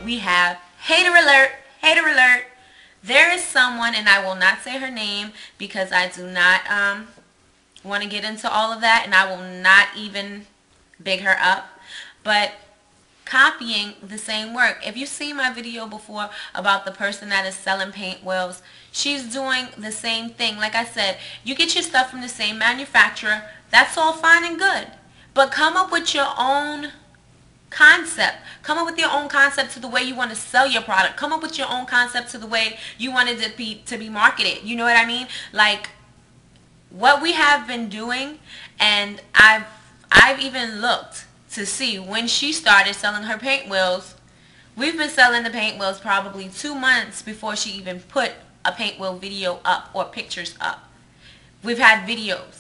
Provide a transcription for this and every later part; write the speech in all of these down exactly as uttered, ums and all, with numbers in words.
we have hater alert, hater alert. There is someone, and I will not say her name because I do not um, want to get into all of that, and I will not even big her up, but copying the same work. If you've seen my video before about the person that is selling paint wells, she's doing the same thing. Like I said, you get your stuff from the same manufacturer, that's all fine and good, but come up with your own concept. Come up with your own concept to the way you want to sell your product. Come up with your own concept to the way you want it to be to be marketed. You know what I mean? Like what we have been doing, and I've I've even looked to see when she started selling her paint wells. We've been selling the paint wells probably two months before she even put a paint well video up or pictures up. We've had videos.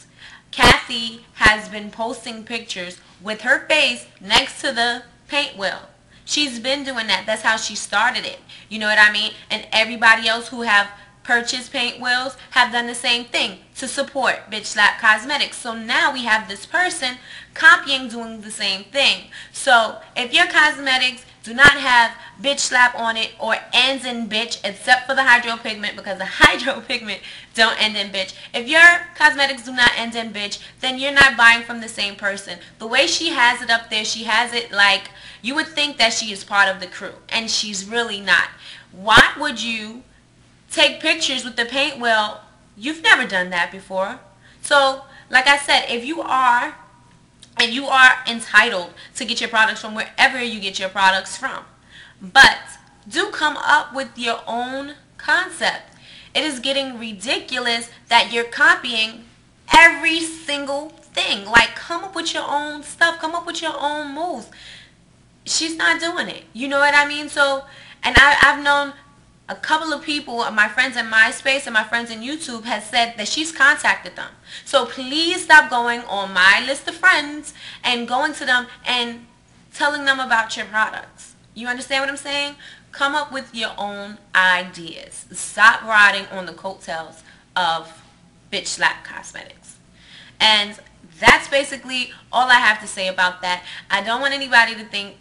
Kathy has been posting pictures with her face next to the paint well. She's been doing that. That's how she started it. You know what I mean? And everybody else who have purchased paint wells have done the same thing to support Bitch Slap Cosmetics. So now we have this person copying, doing the same thing. So if your cosmetics do not have bitch slap on it or ends in bitch, except for the hydro pigment, because the hydro pigment don't end in bitch. If your cosmetics do not end in bitch, then you're not buying from the same person. The way she has it up there, she has it like you would think that she is part of the crew, and she's really not. Why would you take pictures with the paint well? You've never done that before. So like I said, if you are and you are entitled to get your products from wherever you get your products from, but do come up with your own concept. It is getting ridiculous that you're copying every single thing. Like, come up with your own stuff. Come up with your own moves. She's not doing it. You know what I mean? So, and I, I've known a couple of people, my friends in MySpace and my friends in YouTube, has said that she's contacted them. So please stop going on my list of friends and going to them and telling them about your products. You understand what I'm saying? Come up with your own ideas. Stop riding on the coattails of Bitch Slap Cosmetics. And that's basically all I have to say about that. I don't want anybody to think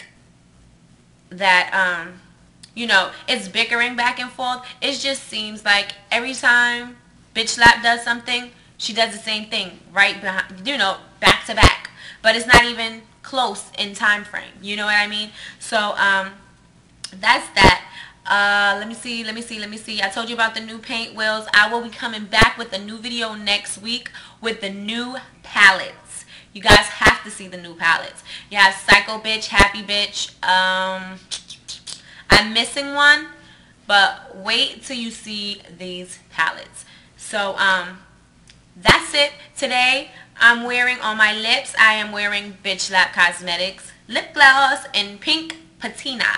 that um you know, it's bickering back and forth. It just seems like every time Bitch Slap does something, she does the same thing right behind, you know, back to back. But it's not even close in time frame. You know what I mean? So um, that's that. Uh, let me see, let me see, let me see. I told you about the new paint wells. I will be coming back with a new video next week with the new palettes. You guys have to see the new palettes. You have Psycho Bitch, Happy Bitch, um... I'm missing one, but wait till you see these palettes. So um, that's it. Today I'm wearing on my lips, I am wearing Bitch Slap Cosmetics lip gloss in pink patina.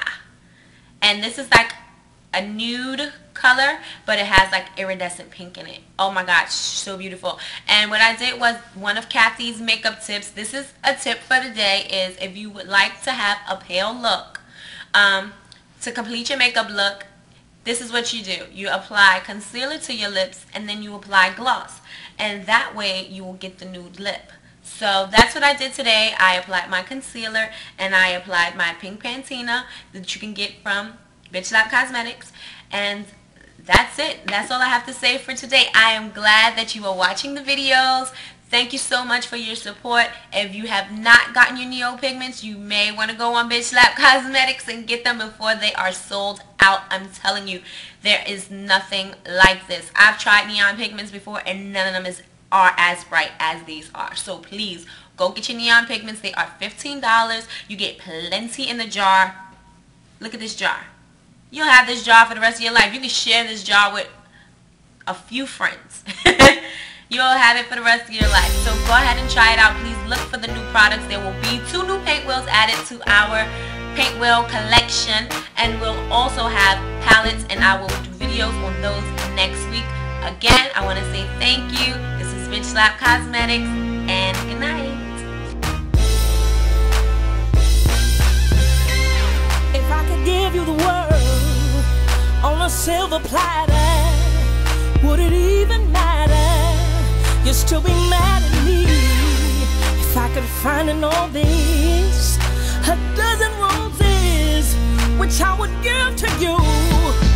And this is like a nude color, but it has like iridescent pink in it. Oh my gosh, so beautiful. And what I did was one of Kathy's makeup tips. This is a tip for the day, is if you would like to have a pale look, um, to complete your makeup look, this is what you do. You apply concealer to your lips and then you apply gloss. And that way you will get the nude lip. So that's what I did today. I applied my concealer and I applied my pink Pantina that you can get from Bitch Slap Cosmetics. And that's it. That's all I have to say for today. I am glad that you are watching the videos. Thank you so much for your support. If you have not gotten your Neo Pigments, you may want to go on Bitch Slap Cosmetics and get them before they are sold out. I'm telling you, there is nothing like this. I've tried Neon Pigments before and none of them is, are as bright as these are. So please, go get your Neon Pigments. They are fifteen dollars. You get plenty in the jar. Look at this jar. You'll have this jar for the rest of your life. You can share this jar with a few friends. You'll have it for the rest of your life. So go ahead and try it out. Please look for the new products. There will be two new paint wells added to our paint well collection. And we'll also have palettes, and I will do videos on those next week. Again, I want to say thank you. This is Bitch Slap Cosmetics, and good night. If I could give you the world on a silver platter, would it even matter? You'd still be mad at me if I could find in all this a dozen roses which I would give to you.